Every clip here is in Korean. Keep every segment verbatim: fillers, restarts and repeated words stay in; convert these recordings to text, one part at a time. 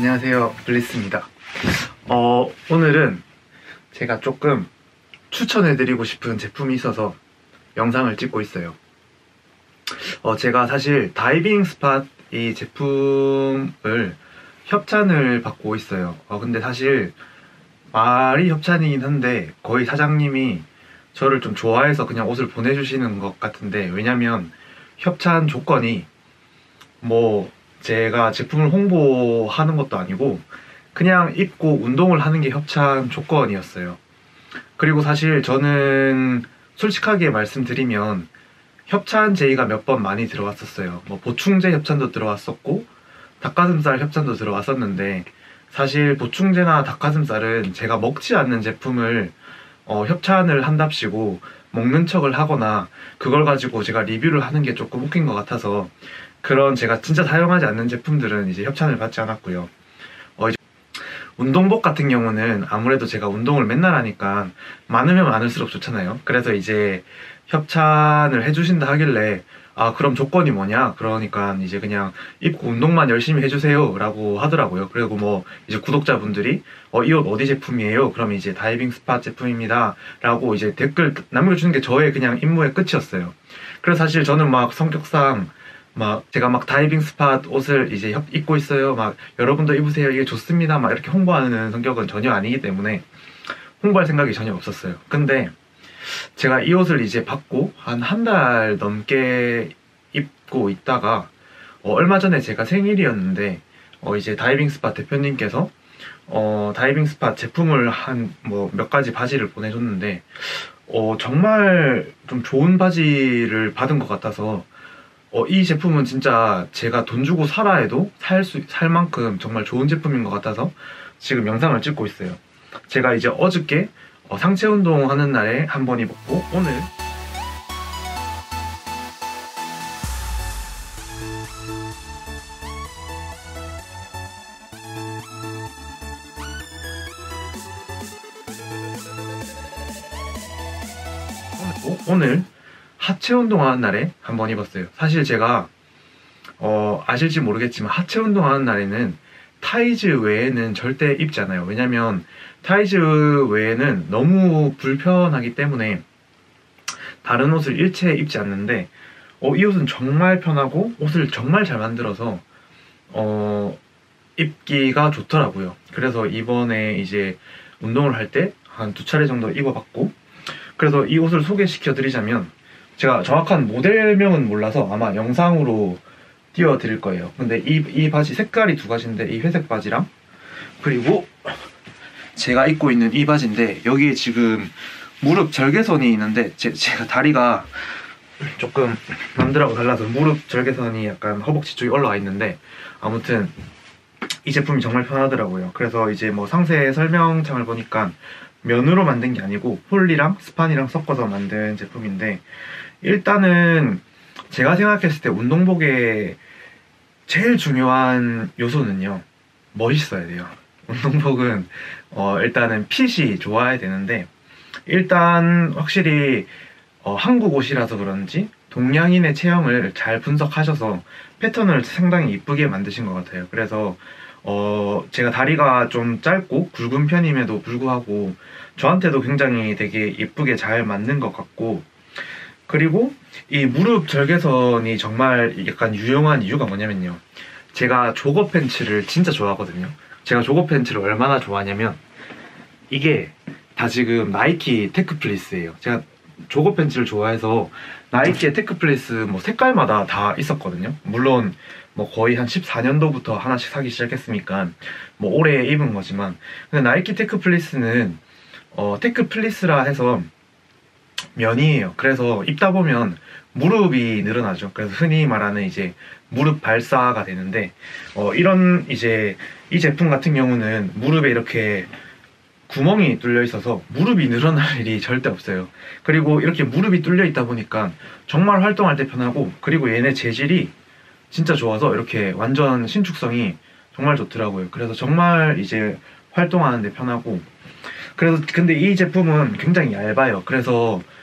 안녕하세요, 블리스입니다. 어, 오늘은 제가 조금 추천해드리고 싶은 제품이 있어서 영상을 찍고 있어요. 어, 제가 사실 다이빙 스팟 이 제품을 협찬을 받고 있어요. 어, 근데 사실 말이 협찬이긴 한데 거의 사장님이 저를 좀 좋아해서 그냥 옷을 보내주시는 것 같은데, 왜냐면 협찬 조건이 뭐 제가 제품을 홍보하는 것도 아니고 그냥 입고 운동을 하는 게 협찬 조건이었어요. 그리고 사실 저는 솔직하게 말씀드리면 협찬 제의가 몇 번 많이 들어왔었어요. 뭐 보충제 협찬도 들어왔었고 닭가슴살 협찬도 들어왔었는데, 사실 보충제나 닭가슴살은 제가 먹지 않는 제품을 어, 협찬을 한답시고 먹는 척을 하거나 그걸 가지고 제가 리뷰를 하는 게 조금 웃긴 것 같아서, 그런 제가 진짜 사용하지 않는 제품들은 이제 협찬을 받지 않았고요. 어, 이제 운동복 같은 경우는 아무래도 제가 운동을 맨날 하니까 많으면 많을수록 좋잖아요. 그래서 이제 협찬을 해주신다 하길래, 아 그럼 조건이 뭐냐, 그러니까 이제 그냥 입고 운동만 열심히 해주세요 라고 하더라고요. 그리고 뭐 이제 구독자분들이 어, 이 옷 어디 제품이에요? 그럼 이제 다이빙 스팟 제품입니다 라고 이제 댓글 남겨주는 게 저의 그냥 임무의 끝이었어요. 그래서 사실 저는 막 성격상 막 제가 막 다이빙 스팟 옷을 이제 입고 있어요, 막 여러분도 입으세요, 이게 좋습니다, 막 이렇게 홍보하는 성격은 전혀 아니기 때문에 홍보할 생각이 전혀 없었어요. 근데 제가 이 옷을 이제 받고 한 한 달 넘게 입고 있다가 어, 얼마 전에 제가 생일이었는데 어, 이제 다이빙 스팟 대표님께서 어, 다이빙 스팟 제품을 한 뭐 몇 가지 바지를 보내줬는데 어, 정말 좀 좋은 바지를 받은 것 같아서 어, 이 제품은 진짜 제가 돈 주고 사라 해도 살 수, 살 만큼 정말 좋은 제품인 것 같아서 지금 영상을 찍고 있어요. 제가 이제 어저께 어, 상체 운동하는 날에 한 번 입었고, 오늘 오늘 하체 운동하는 날에 한 번 입었어요. 사실 제가 어, 아실지 모르겠지만 하체 운동하는 날에는 타이즈 외에는 절대 입지 않아요. 왜냐면 타이즈 외에는 너무 불편하기 때문에 다른 옷을 일체 입지 않는데 어, 이 옷은 정말 편하고 옷을 정말 잘 만들어서 어, 입기가 좋더라고요. 그래서 이번에 이제 운동을 할 때 한 두 차례 정도 입어봤고, 그래서 이 옷을 소개시켜 드리자면, 제가 정확한 모델명은 몰라서 아마 영상으로 띄워드릴 거예요. 근데 이, 이 바지 색깔이 두 가지인데, 이 회색 바지랑 그리고 제가 입고 있는 이 바지인데, 여기에 지금 무릎 절개선이 있는데 제, 제가 다리가 조금 남들하고 달라서 무릎 절개선이 약간 허벅지 쪽에 올라와 있는데, 아무튼 이 제품이 정말 편하더라고요. 그래서 이제 뭐 상세 설명창을 보니까 면으로 만든 게 아니고 폴리랑 스판이랑 섞어서 만든 제품인데, 일단은 제가 생각했을 때 운동복의 제일 중요한 요소는요, 멋있어야 돼요. 운동복은 어 일단은 핏이 좋아야 되는데, 일단 확실히 어 한국 옷이라서 그런지 동양인의 체형을 잘 분석하셔서 패턴을 상당히 이쁘게 만드신 것 같아요. 그래서 어 제가 다리가 좀 짧고 굵은 편임에도 불구하고 저한테도 굉장히 되게 이쁘게 잘 맞는 것 같고, 그리고 이 무릎 절개선이 정말 약간 유용한 이유가 뭐냐면요, 제가 조거 팬츠를 진짜 좋아하거든요. 제가 조거 팬츠를 얼마나 좋아하냐면, 이게 다 지금 나이키 테크플리스예요. 제가 조거 팬츠를 좋아해서 나이키의 테크플리스 뭐 색깔마다 다 있었거든요. 물론 뭐 거의 한 십사 년도부터 하나씩 사기 시작했으니까 뭐 오래 입은 거지만, 근데 나이키 테크플리스는 어 테크플리스라 해서 면이에요. 그래서 입다 보면 무릎이 늘어나죠. 그래서 흔히 말하는 이제 무릎 발사가 되는데, 어 이런 이제 이 제품 같은 경우는 무릎에 이렇게 구멍이 뚫려 있어서 무릎이 늘어날 일이 절대 없어요. 그리고 이렇게 무릎이 뚫려 있다 보니까 정말 활동할 때 편하고, 그리고 얘네 재질이 진짜 좋아서 이렇게 완전 신축성이 정말 좋더라고요. 그래서 정말 이제 활동하는 데 편하고, 그래서 근데 이 제품은 굉장히 얇아요. 그래서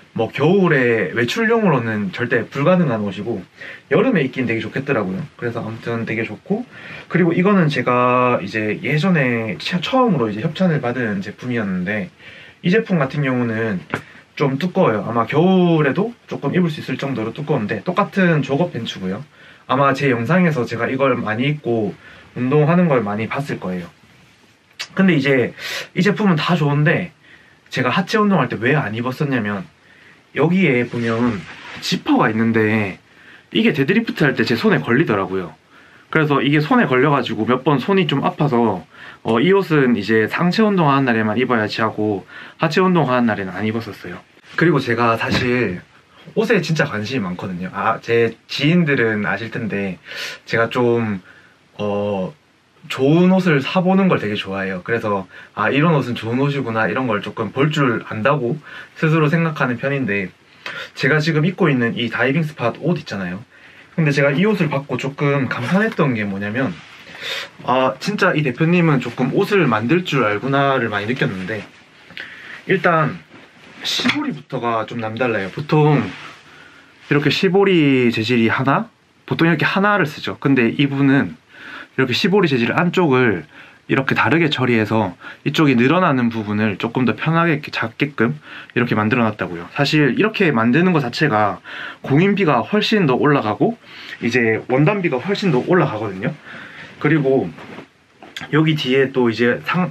뭐 겨울에 외출용으로는 절대 불가능한 옷이고 여름에 입긴 되게 좋겠더라고요. 그래서 아무튼 되게 좋고, 그리고 이거는 제가 이제 예전에 처음으로 이제 협찬을 받은 제품이었는데, 이 제품 같은 경우는 좀 두꺼워요. 아마 겨울에도 조금 입을 수 있을 정도로 두꺼운데, 똑같은 조거 팬츠고요. 아마 제 영상에서 제가 이걸 많이 입고 운동하는 걸 많이 봤을 거예요. 근데 이제 이 제품은 다 좋은데 제가 하체 운동할 때 왜 안 입었었냐면, 여기에 보면 지퍼가 있는데 이게 데드리프트 할 때 제 손에 걸리더라고요. 그래서 이게 손에 걸려가지고 몇 번 손이 좀 아파서 어, 이 옷은 이제 상체 운동하는 날에만 입어야지 하고 하체 운동하는 날에는 안 입었었어요. 그리고 제가 사실 옷에 진짜 관심이 많거든요. 아, 제 지인들은 아실 텐데 제가 좀 어, 좋은 옷을 사보는 걸 되게 좋아해요. 그래서 아, 이런 옷은 좋은 옷이구나, 이런 걸 조금 볼 줄 안다고 스스로 생각하는 편인데, 제가 지금 입고 있는 이 다이빙 스팟 옷 있잖아요. 근데 제가 이 옷을 받고 조금 감탄했던 게 뭐냐면, 아, 진짜 이 대표님은 조금 옷을 만들 줄 알구나를 많이 느꼈는데, 일단 시보리부터가 좀 남달라요. 보통 이렇게 시보리 재질이 하나? 보통 이렇게 하나를 쓰죠. 근데 이분은 이렇게 시보리 재질 안쪽을 이렇게 다르게 처리해서 이쪽이 늘어나는 부분을 조금 더 편하게 잡게끔 이렇게 만들어 놨다고요. 사실 이렇게 만드는 것 자체가 공인비가 훨씬 더 올라가고 이제 원단비가 훨씬 더 올라가거든요. 그리고 여기 뒤에 또 이제 상,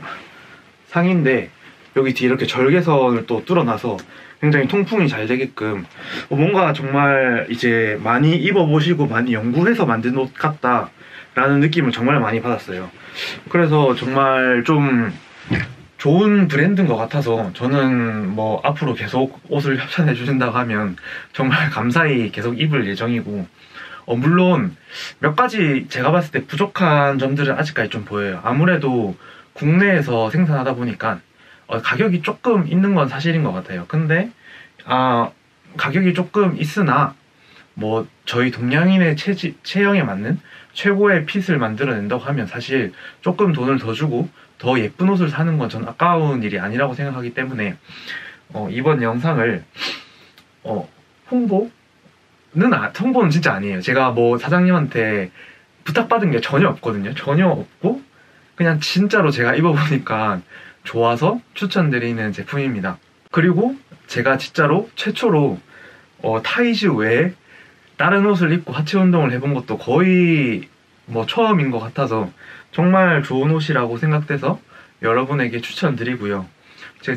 상인데 여기 뒤에 이렇게 절개선을 또 뚫어놔서 굉장히 통풍이 잘 되게끔, 뭔가 정말 이제 많이 입어보시고 많이 연구해서 만든 옷 같다 라는 느낌을 정말 많이 받았어요. 그래서 정말 좀 좋은 브랜드인 것 같아서 저는 뭐 앞으로 계속 옷을 협찬해 주신다고 하면 정말 감사히 계속 입을 예정이고, 어 물론 몇 가지 제가 봤을 때 부족한 점들은 아직까지 좀 보여요. 아무래도 국내에서 생산하다 보니까 어 가격이 조금 있는 건 사실인 것 같아요. 근데 아 가격이 조금 있으나 뭐 저희 동양인의 체지, 체형에 맞는 최고의 핏을 만들어낸다고 하면 사실 조금 돈을 더 주고 더 예쁜 옷을 사는 건 전 아까운 일이 아니라고 생각하기 때문에 어, 이번 영상을 어, 홍보는 아, 홍보는 진짜 아니에요. 제가 뭐 사장님한테 부탁받은 게 전혀 없거든요. 전혀 없고 그냥 진짜로 제가 입어보니까 좋아서 추천드리는 제품입니다. 그리고 제가 진짜로 최초로 어, 타이즈 외에 다른 옷을 입고 하체 운동을 해본 것도 거의 뭐 처음인 것 같아서 정말 좋은 옷이라고 생각돼서 여러분에게 추천드리고요. 제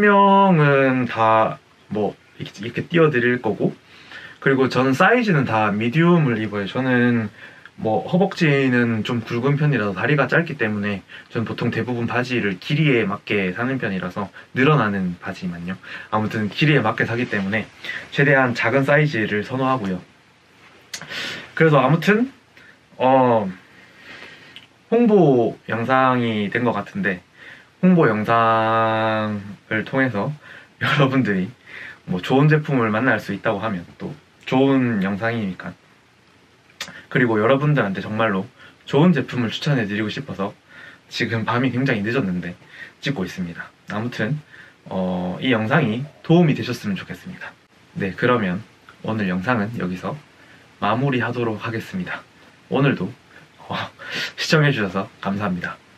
제품명은 다 뭐 이렇게 띄워드릴 거고, 그리고 저는 사이즈는 다 미디움을 입어요. 저는 뭐 허벅지는 좀 굵은 편이라서 다리가 짧기 때문에 저는 보통 대부분 바지를 길이에 맞게 사는 편이라서, 늘어나는 바지만요. 아무튼 길이에 맞게 사기 때문에 최대한 작은 사이즈를 선호하고요. 그래서 아무튼 어 홍보 영상이 된 것 같은데, 홍보 영상을 통해서 여러분들이 뭐 좋은 제품을 만날 수 있다고 하면 또 좋은 영상이니까, 그리고 여러분들한테 정말로 좋은 제품을 추천해 드리고 싶어서 지금 밤이 굉장히 늦었는데 찍고 있습니다. 아무튼 어, 이 영상이 도움이 되셨으면 좋겠습니다. 네, 그러면 오늘 영상은 여기서 마무리하도록 하겠습니다. 오늘도 어, 시청해주셔서 감사합니다.